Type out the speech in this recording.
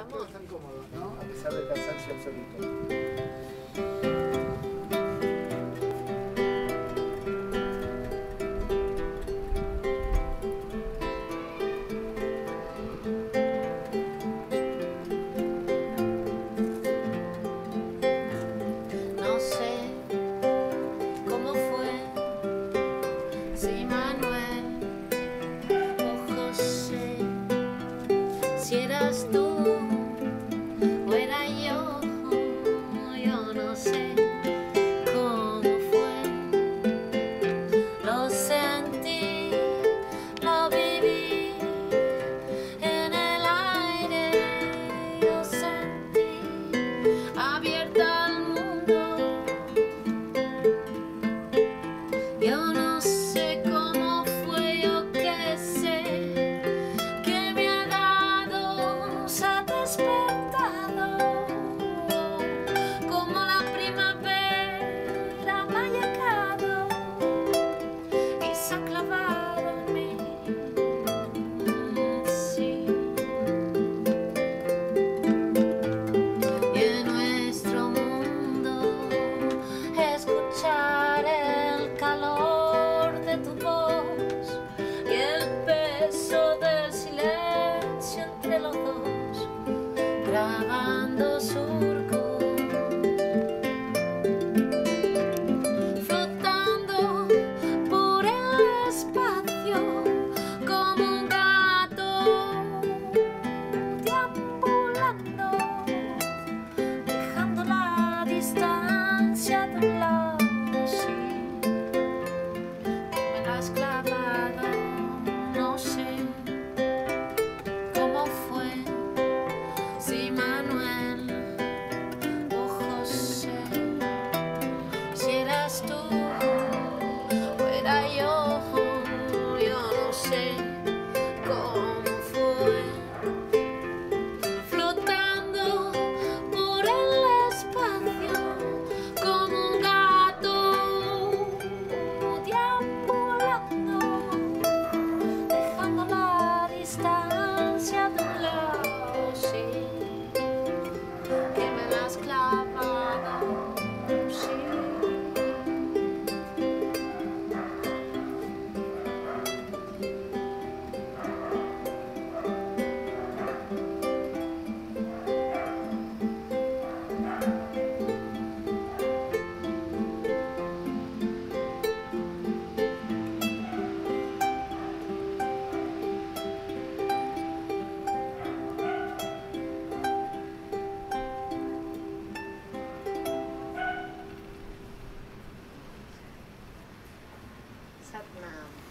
estamos. Están cómodos, ¿no? A pesar del cansancio absoluto. No sé cómo fue, si Manuel o José, si eras tú o era yo no sé cómo fue. Lo sentí, lo viví en el aire, yo sentí abierta al mundo. Yo no sé cómo fue, yo qué sé, que me ha dado, se ha despertado, como la primavera me ha llegado y se ha clavado en mí. Sí. Y en nuestro mundo escuchar el calor de tu voz y el peso del silencio entre los dos, grabando surcos, flotando por el espacio como un gato deambulando, dejando la distancia de un lado. Sí, me la has clavado, no sé cómo fue, si Manuel o José, si eras tú o era yo no sé cómo fue. Flotando por el espacio como un gato deambulando, dejando la distancia de un lado. Sí, que me la has clavado. Sí. Satnam.